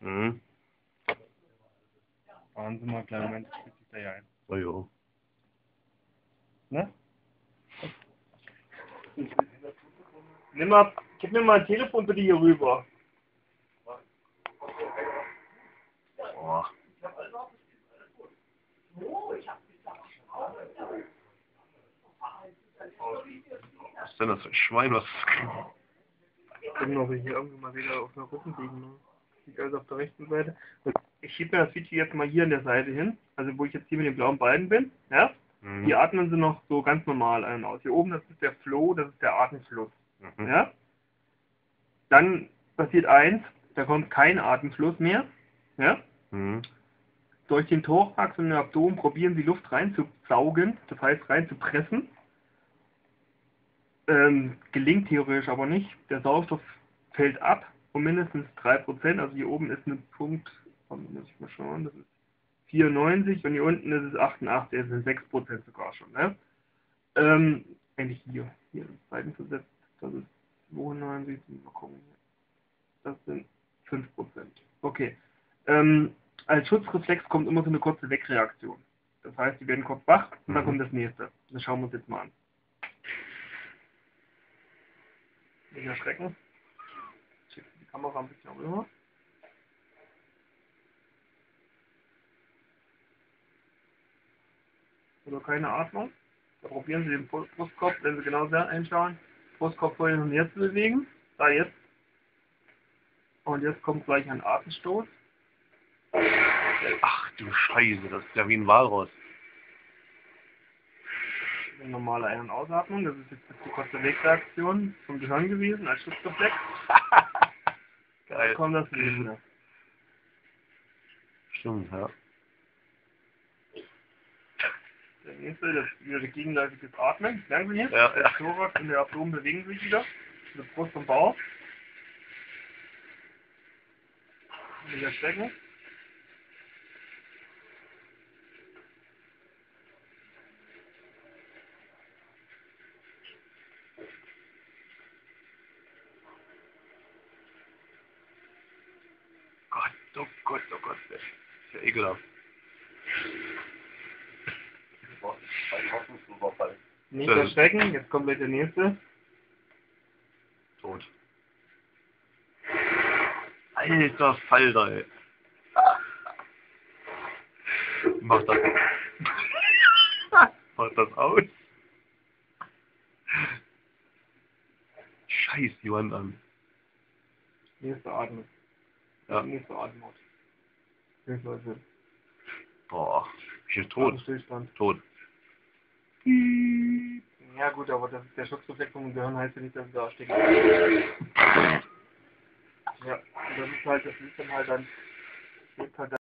Mhm. Fahren Sie mal, kleinen Moment, ich krieg dich gleich ein. Oh jo. Ne? Nimm mal, gib mir mal ein Telefon bitte hier rüber. Boah. Was ist denn das für ein Schwein? Was? Ich bin noch hier irgendwo mal wieder auf der Rücken liegen. Ne? Liegt also auf der rechten Seite. Und ich schiebe mir das Video jetzt mal hier an der Seite hin, also wo ich jetzt hier mit den blauen Balken bin. Ja? Mhm. Hier atmen sie noch so ganz normal ein aus. Hier oben, das ist der Flow, das ist der Atemfluss. Mhm. Ja? Dann passiert eins, da kommt kein Atemfluss mehr. Ja? Mhm. Durch den Thorax und den Abdomen probieren sie Luft reinzusaugen, das heißt reinzupressen. Gelingt theoretisch aber nicht. Der Sauerstoff fällt ab um mindestens 3%. Also hier oben ist ein Punkt, muss ich mal schauen, das ist 94 und hier unten ist es 88, das sind 6% sogar schon. Ne? Eigentlich hier ist Seitenversetzt, das ist 92, mal gucken. Das sind 5%. Okay. Als Schutzreflex kommt immer so eine kurze Wegreaktion. Das heißt, die werden kurz wach und dann kommt das nächste. Das schauen wir uns jetzt mal an. Nicht erschrecken. Ich schiebe die Kamera ein bisschen rüber. Oder keine Atmung. Da probieren Sie den Brustkorb, wenn Sie genau da einschauen, Brustkorb vorhin und her zu bewegen. Da jetzt. Und jetzt kommt gleich ein Atemstoß. Ach du Scheiße, das ist ja wie ein Walross. Eine normale Ein- und Ausatmung. Das ist jetzt eine kurze Wegreaktion vom Gehirn gewesen als Schutzreflex. Geil. Dann kommt das nächste. Stimmt, ja. Der nächste, das ist wieder gegenläufiges Atmen. Merken Sie hier? Ja, Der ja. Thorax und der Abdomen bewegen sich wieder. Die Brust und Bauch. Nicht erschrecken. Gott, oh Gott, oh Gott. Das ist ja ekelhaft. Nicht erschrecken. Jetzt kommt gleich der nächste. Tot. Alter Falter, ey. Mach das. Mach das aus. Scheiß die Wand an. Nächste Atmen. Ja. Nächste Atemhaut. Hilfsweise. Boah. Ich bin tot. Atemstillstand. Tot. Ja gut, aber das ist der Schutzreflex vom Gehirn, heißt ja nicht, dass es da steht. Ja, und das ist halt, das liegt dann halt dann,